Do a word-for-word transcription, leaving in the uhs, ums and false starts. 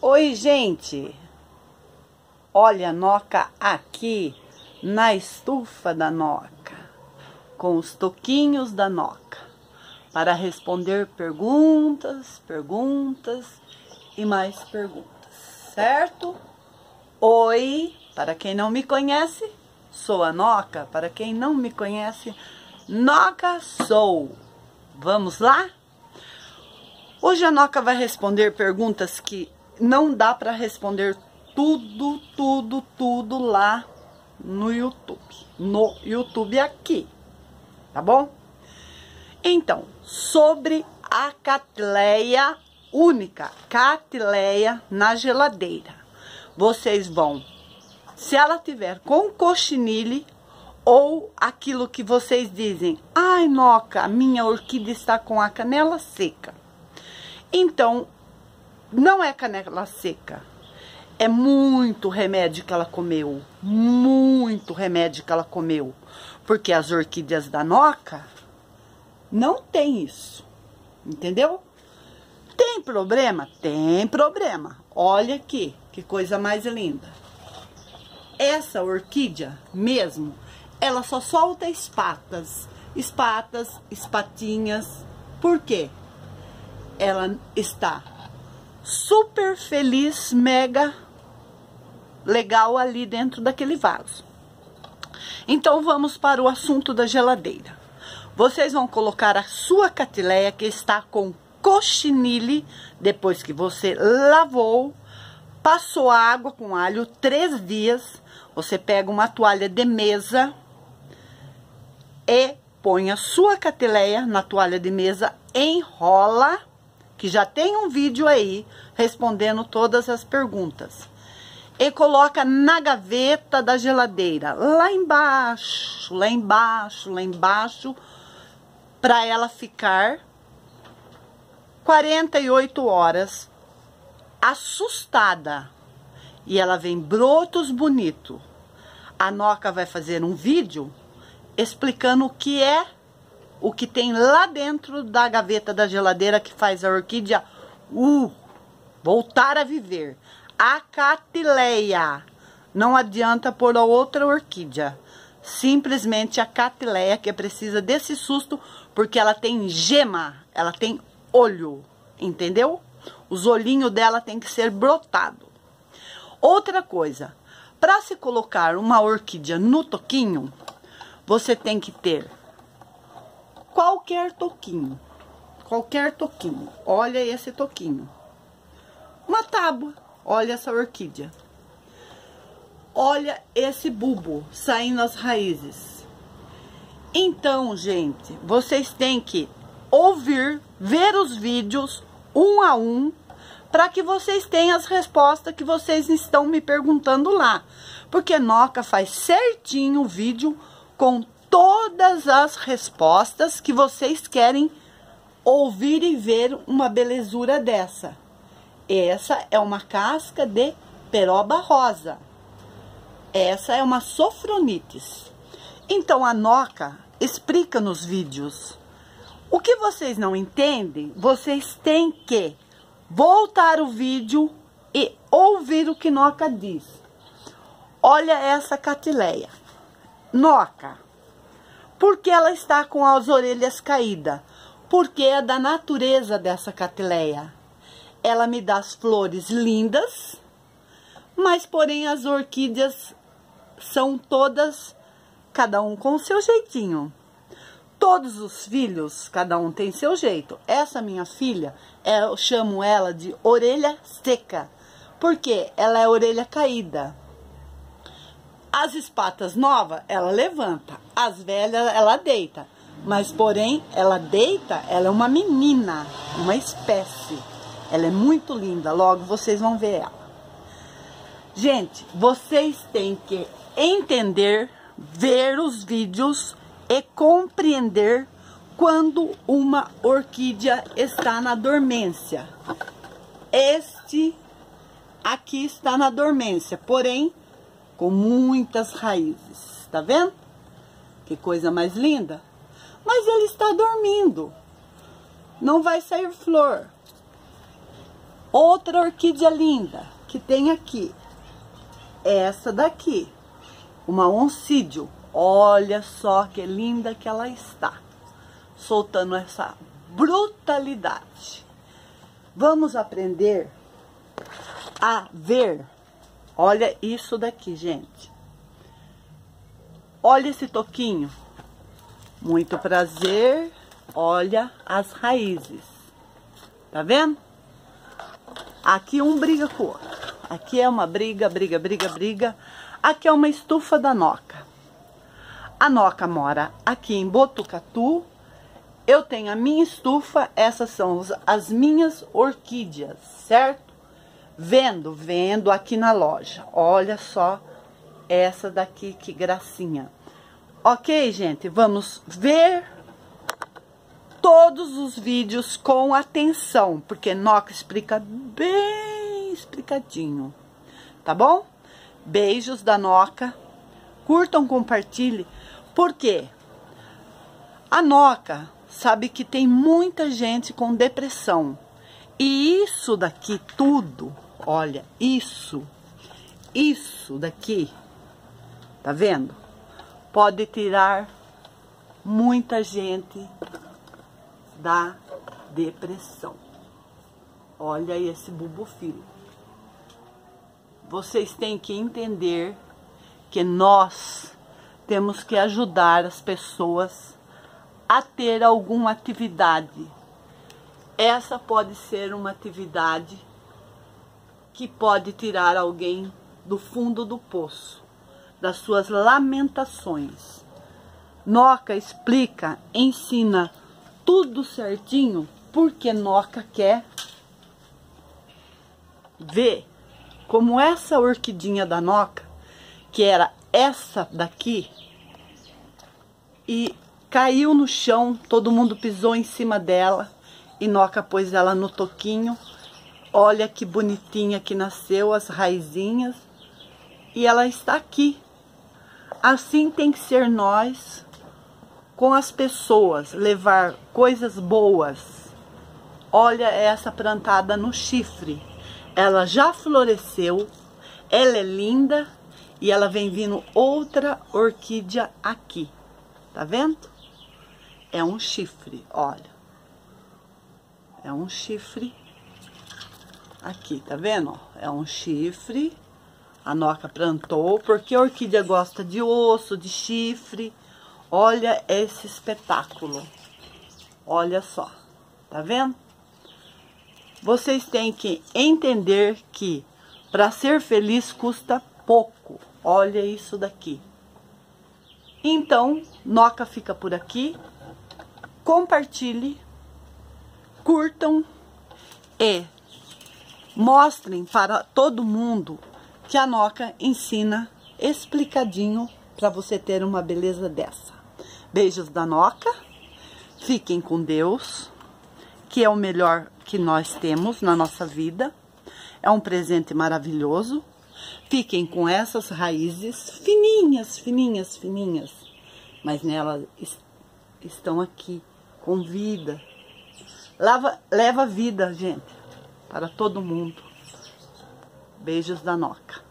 Oi, gente! Olha a Noca aqui na estufa da Noca, com os toquinhos da Noca, para responder perguntas, perguntas e mais perguntas, certo? Oi, para quem não me conhece, sou a Noca. Para quem não me conhece, Noca sou. Vamos lá? Hoje a Noca vai responder perguntas que não dá para responder tudo, tudo, tudo lá no YouTube. No YouTube aqui, tá bom? Então, sobre a Catleya única, Catleya na geladeira. Vocês vão, se ela tiver com cochinile ou aquilo que vocês dizem, ai, Noca, a minha orquídea está com a canela seca. Então, não é canela seca, é muito remédio que ela comeu, muito remédio que ela comeu, porque as orquídeas da Noca não tem isso, entendeu? Tem problema? Tem problema. Olha aqui, que coisa mais linda. Essa orquídea mesmo, ela só solta espatas, espatas, espatinhas. Por quê? Ela está super feliz, mega legal ali dentro daquele vaso. Então vamos para o assunto da geladeira. Vocês vão colocar a sua Catleya que está com cochinile, depois que você lavou, passou água com alho três dias. Você pega uma toalha de mesa e põe a sua Catleya na toalha de mesa, enrola, que já tem um vídeo aí respondendo todas as perguntas. E coloca na gaveta da geladeira, lá embaixo, lá embaixo, lá embaixo, para ela ficar quarenta e oito horas assustada. E ela vem brotos bonitos. A Noca vai fazer um vídeo explicando o que é, o que tem lá dentro da gaveta da geladeira que faz a orquídea uh, voltar a viver. A Catleya. Não adianta pôr a outra orquídea. Simplesmente a Catleya que precisa desse susto, porque ela tem gema, ela tem olho, entendeu? Os olhinhos dela tem que ser brotado. Outra coisa, para se colocar uma orquídea no toquinho, você tem que ter qualquer toquinho, qualquer toquinho. Olha esse toquinho. Uma tábua, olha essa orquídea. Olha esse bulbo saindo as raízes. Então, gente, vocês têm que ouvir, ver os vídeos um a um, para que vocês tenham as respostas que vocês estão me perguntando lá. Porque Noca faz certinho o vídeo com todas as respostas que vocês querem ouvir e ver uma belezura dessa. Essa é uma casca de peroba rosa. Essa é uma sofronites. Então a Noca explica nos vídeos. O que vocês não entendem, vocês têm que voltar o vídeo e ouvir o que Noca diz. Olha essa Catleya. Noca, por que ela está com as orelhas caídas? Porque é da natureza dessa Catleya. Ela me dá as flores lindas, mas porém as orquídeas são todas, cada um com o seu jeitinho. Todos os filhos, cada um tem seu jeito. Essa minha filha, eu chamo ela de orelha seca, porque ela é orelha caída. As espatas novas, ela levanta. As velhas, ela deita. Mas, porém, ela deita, ela é uma menina, uma espécie. Ela é muito linda, logo vocês vão ver ela. Gente, vocês têm que entender, ver os vídeos e compreender quando uma orquídea está na dormência. Este aqui está na dormência, porém com muitas raízes. Tá vendo? Que coisa mais linda. Mas ele está dormindo. Não vai sair flor. Outra orquídea linda que tem aqui, essa daqui, uma oncídio. Olha só que linda que ela está, soltando essa brutalidade. Vamos aprender a ver. Olha isso daqui, gente. Olha esse toquinho. Muito prazer. Olha as raízes. Tá vendo? Aqui um briga com o outro. Aqui é uma briga, briga, briga, briga. Aqui é uma estufa da Noca. A Noca mora aqui em Botucatu. Eu tenho a minha estufa. Essas são as minhas orquídeas, certo? Vendo, vendo aqui na loja. Olha só essa daqui, que gracinha. Ok, gente? Vamos ver todos os vídeos com atenção, porque Noca explica bem explicadinho, tá bom? Beijos da Noca, curtam, compartilhem, porque a Noca sabe que tem muita gente com depressão, e isso daqui tudo, olha, isso, isso daqui, tá vendo? Pode tirar muita gente da depressão. Olha esse bulbofilo. Vocês têm que entender que nós temos que ajudar as pessoas a ter alguma atividade. Essa pode ser uma atividade que pode tirar alguém do fundo do poço, das suas lamentações. Noca explica, ensina tudo certinho, porque Noca quer ver como essa orquidinha da Noca, que era essa daqui, e caiu no chão, todo mundo pisou em cima dela, e Noca pôs ela no toquinho. Olha que bonitinha que nasceu, as raizinhas, e ela está aqui. Assim tem que ser nós com as pessoas, levar coisas boas. Olha essa plantada no chifre, ela já floresceu, ela é linda, e ela vem vindo outra orquídea aqui, tá vendo? É um chifre, olha, é um chifre aqui, tá vendo? É um chifre, a Noca plantou, porque a orquídea gosta de osso, de chifre. Olha esse espetáculo. Olha só. Tá vendo? Vocês têm que entender que para ser feliz custa pouco. Olha isso daqui. Então, Noca fica por aqui. Compartilhe, curtam e mostrem para todo mundo que a Noca ensina explicadinho para você ter uma beleza dessa. Beijos da Noca, fiquem com Deus, que é o melhor que nós temos na nossa vida. É um presente maravilhoso. Fiquem com essas raízes fininhas, fininhas, fininhas, mas nelas estão aqui com vida. Lava, leva vida, gente, para todo mundo. Beijos da Noca.